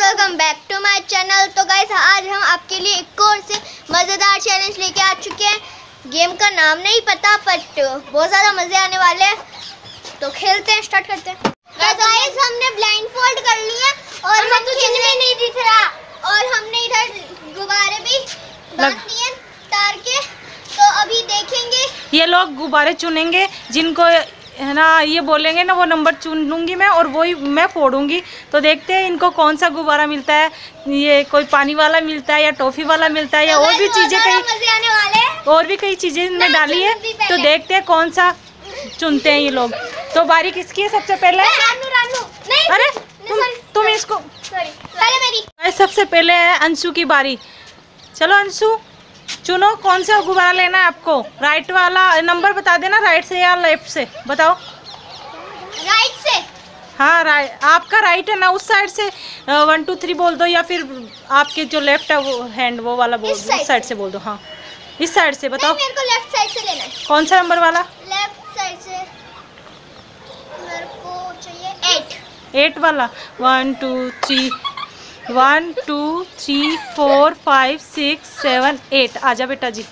Welcome back to my channel. तो guys आज हम आपके लिए एक और से मज़ेदार चैलेंज लेके आ चुके हैं। गेम का नाम नहीं पता बट बहुत ज़्यादा मज़े आने वाले हैं। तो खेलते हैं, स्टार्ट करते हैं। गाइस हमने ब्लाइंड फोल्ड कर लिया और हम तो चिन्ह में नहीं दिख रहा और हमने इधर गुब्बारे भी बांध दिए तार के। तो अभी देखेंगे, ये लोग गुब्बारे चुनेंगे, जिनको है ना ये बोलेंगे ना वो नंबर चुन लूँगी मैं और वही मैं फोड़ूंगी। तो देखते हैं इनको कौन सा गुब्बारा मिलता है, ये कोई पानी वाला मिलता है या टॉफी वाला मिलता है या और भी चीज़ें और भी कई चीज़ें इनमें डाली है। तो देखते हैं कौन सा चुनते हैं ये लोग। तो बारी किसकी है सबसे पहले? अरे तुम इसको पहले मेरी। सबसे पहले है अंशु की बारी। चलो अंशु चुनो कौन सा गुब्बारा लेना है आपको। राइट वाला नंबर बता देना, राइट से या लेफ्ट से बताओ। राइट से। हाँ राइट, आपका राइट है ना, उस साइड से 1 2 3 बोल दो या फिर आपके जो लेफ्ट है वो हैंड वो वाला बोल दो, इस साइड से बोल दो। हाँ इस साइड से बताओ। मेरे को लेफ्ट साइड से लेना है। कौन सा नंबर वाला? लेफ्ट साइड से मेरे को चाहिए 8 वाला। 1 2 3 1 2 3 4 5 6 7 8। आजा बेटा जी।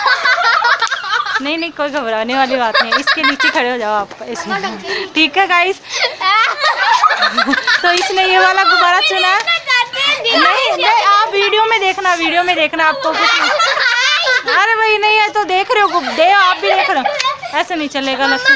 नहीं कोई घबराने वाली बात नहीं, इसके नीचे खड़े हो जाओ आप इसमें। ठीक है गाइस। तो इसने ये वाला गुब्बारा चुना। नहीं आप वीडियो में देखना आपको कुछ नहीं। अरे भाई नहीं है तो देख रहे हो दे, आप भी देख रहे हो, ऐसे नहीं चलेगा। लक्ष्मी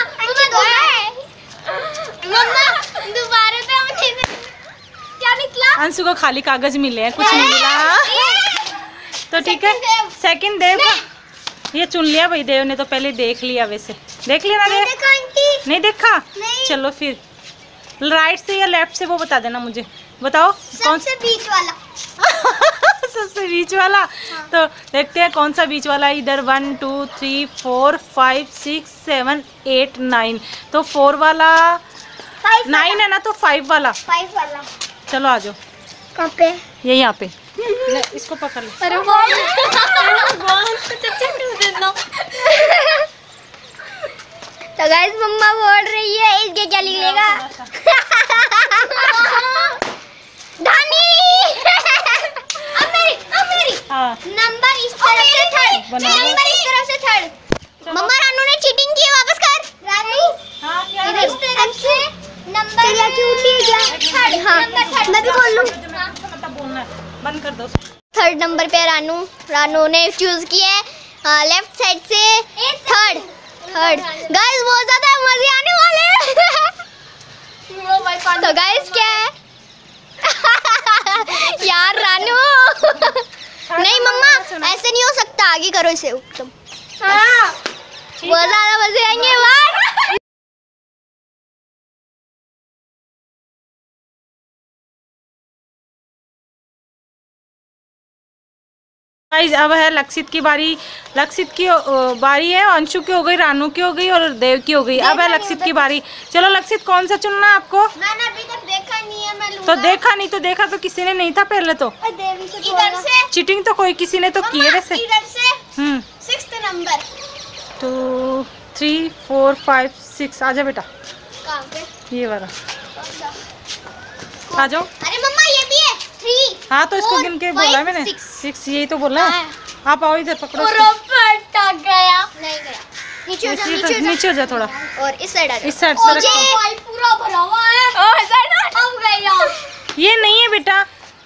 अंशु को खाली कागज मिले हैं, कुछ नहीं मिला। तो ठीक है सेकंड देव का ये चुन लिया भाई। देव ने तो पहले देख लिया, वैसे देख लिया ना देव? नहीं देखा? चलो फिर राइट से या लेफ्ट से वो बता देना मुझे। बताओ कौन से बीच वाला। सबसे बीच वाला। हाँ। तो देखते हैं कौन सा बीच वाला। इधर 1 2 3 4 5 6 7 8 9। तो 4 वाला 9 है ना, तो 5 वाला। चलो आ जाओ। कहाँ पे? ये यहाँ पे। इसको पकड़ लो। अरे तो गाइस मम्मा बोल रही है इसके क्या निकलेगा। धानी। अब मेरी। हाँ। नंबर इस तरफ से थर्ड। नंबर इस तरफ से थर्ड। मम्मा रानू ने चीटिंग की, वापस कर। रानू हाँ क्या इस तरफ से नंबर क्या क्यों लिया थर्ड। हाँ मैं भी बोल लूं। मतलब बोलना है, बंद कर दो। थर्ड नंबर पे रानू ने चूज किया है लेफ्ट साइड से थर्ड। गाइस बहुत ज्यादा मजे आने वाले हैं। तो गाइस क्या है? यार रानू नहीं मम्मा ऐसे नहीं हो सकता, आगे करो इसे एकदम। हाँ बहुत ज्यादा मजे आएंगे यार। अब है लक्षित की बारी। लक्षित की बारी है, अंशु की हो गई, रानू की हो गई और देव की हो गई। अब है लक्षित की बारी। चलो लक्षित कौन सा चुनना है आपको? मैंने अभी तक देखा नहीं है, मैं तो देखा तो किसी ने नहीं था पहले। तो इधर से चीटिंग तो कोई किसी ने तो की है वैसे। इधर से 6th नंबर 2 3 4 5 6। आजा बेटा। कहाँ पे? ये वाला आ जाओ। अरे मम्मा ये भी है 3। हाँ तो इसको गिन के बोला मैंने 6 यही तो बोला है। आप आओ इधर पकड़ो। गया नहीं गया। नीचे हो जा थोड़ा और इस साइड आ जा। इस साइड से रखो। पूरा भरा हुआ है। अब गया। ये नहीं है बेटा।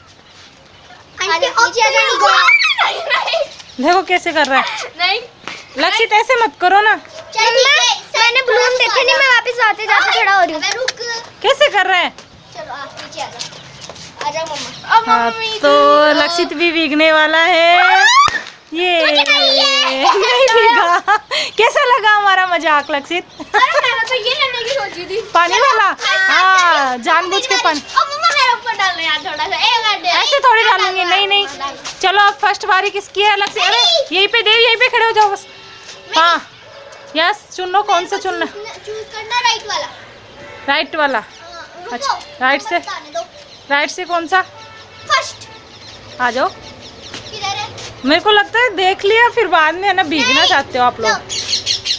देखो कैसे कर रहा है। नहीं लक्षित ऐसे मत करो ना। मैंने बलून देखे नहीं, मैं वापस आते जाते खड़ा हो रही हूँ। रुक कैसे कर रहा है? चलो आप नीचे आ जाओ मम्मा। हाँ तो लक्षित भी भीगने वाला है। ये नहीं भीगा। कैसा लगा हमारा मजाक लक्षित? मैंने तो ये लेने की सोची थी। पानी वाला? हाँ जानबूझ के पानी। मम्मा मेरे ऊपर डालना यार थोड़ा सा। ऐसे थोड़ी डालूंगी। नहीं चलो अब फर्स्ट बारी किसकी है लक्षित? अरे यहीं पे देव, यहीं पे खड़े हो जाओ बस। हाँ यस चुन लो, कौन सा चुनना? चूज करना राइट वाला। राइट वाला। अच्छा राइट से कौन सा? फर्स्ट। आ जाओ। किधर है? मेरे को लगता है देख लिया, फिर बाद में है ना भीगना चाहते हो आप लोग।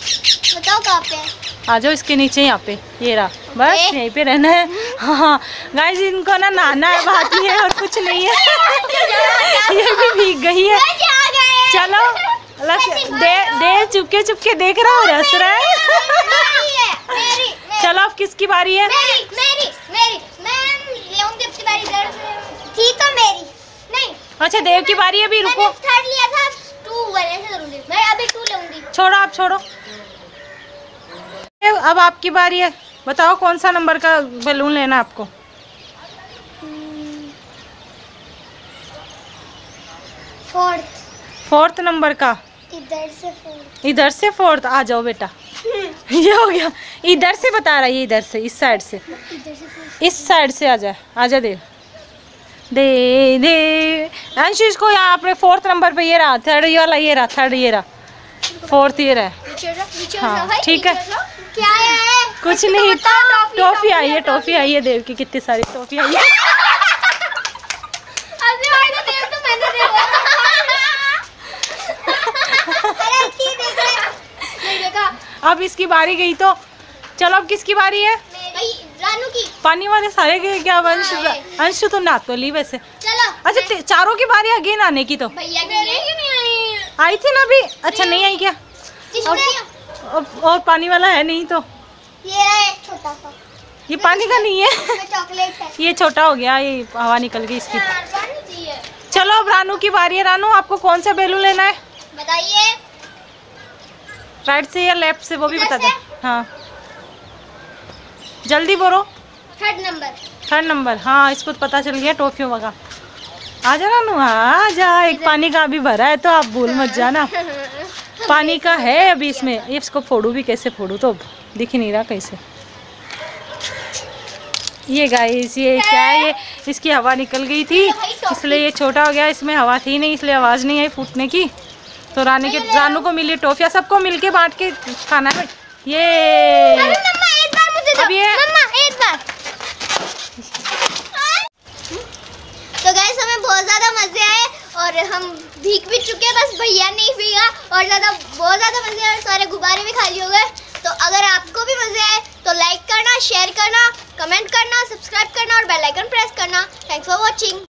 बताओ कहाँ पे? आ जाओ इसके नीचे, यहाँ पे ये रहा। बस यहीं पे रहना है। हाँ गाइस इनको ना नहाना है बाकी है और कुछ नहीं है। ये भी भीग गई है। चलो दे चुपके चुपके देख रहा हूँ, हंस रहा है। चलो अब किसकी बारी है? मेरी मैं लेऊंगी अपनी बारी इधर से। थी तो मेरी नहीं। अच्छा देव की बारी है, अभी रुको। मैंने थर्ड लिया था, 2 ऐसे करूंगी मैं, अभी 2 लूंगी। छोड़ो आप छोड़ो। अब आपकी बारी है, बताओ कौन सा नंबर का बैलून लेना है आपको? 4th नंबर का। इधर से 4th आ जाओ बेटा। ये हो गया, इधर से बता रहा है ये, इधर से, इस साइड से, इस साइड से आजा आजा दे अंशु इसको यहाँ अपने 4th नंबर पे। ये रहा 3rd, ये वाला ये रहा 3rd, ये रहा 4th, ये रहा। हाँ ठीक है, क्या है? कुछ नहीं, टॉफी आई है, टॉफी आई है देव की, कितनी सारी टॉफी आई है। अब इसकी बारी गई तो चलो अब किसकी बारी है? रानू की। पानी वाले सारे गए क्या? अंशु तो ना तो ली वैसे। चलो अच्छा चारों की बारी अगेन आने की तो भैया नहीं आई थी ना अभी। अच्छा नहीं आई क्या? और पानी वाला है नहीं तो ये है छोटा सा, ये पानी का नहीं है, चॉकलेट है। ये छोटा हो गया, ये हवा निकल गई इसकी। चलो अब रानू की बारी है। रानू आपको कौन सा बैलून लेना है बताइए? राइट से या लेफ्ट से वो भी बता दो। हाँ जल्दी बोलो। 3rd number. हाँ इसको तो पता चल गया टॉफियों का। आ जा रानू, आ जा। एक पानी का अभी भरा है तो आप भूल मत जाना, पानी का है अभी इसमें। इसको फोड़ू भी कैसे फोड़ू, तो दिख ही नहीं रहा कैसे। ये गाइस ये क्या है, ये इसकी हवा निकल गई थी इसलिए ये छोटा हो गया। इसमें हवा थी नहीं इसलिए आवाज़ नहीं आई फूटने की। तो रानू को मिली टॉफियाँ, सबको मिलके बांट के खाना है। ये अब ये एक बार। तो गाइस हमें बहुत ज़्यादा मज़े आए और हम भीग भी चुके हैं, बस भैया नहीं भीगा और बहुत ज़्यादा मज़े आए, सारे गुब्बारे भी खाली हो गए। तो अगर आपको भी मज़े आए तो लाइक करना, शेयर करना, कमेंट करना, सब्सक्राइब करना और बेल आइकन प्रेस करना। Thanks for watching.